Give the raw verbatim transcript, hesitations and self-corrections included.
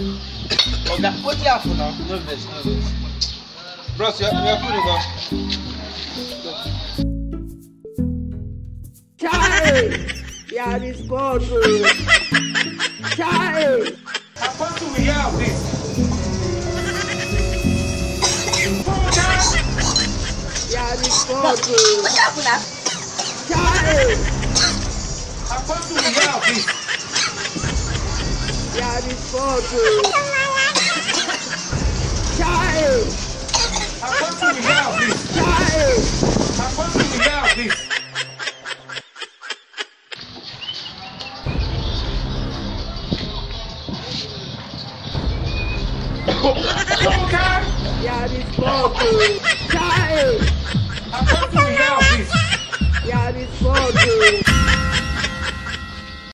Oga, what do you have for now? No vex, no vex. Bros, you are food over. Chai! Yeah, this God. Chai! I want to hear this. Yeah, this God. What's up, Una? Chai! I want to hear this. Yeah, this God. Chai! I want to hear this. Chai! I want to hear this. Yeah, this God. Chai! I want to hear this. Yeah, this God.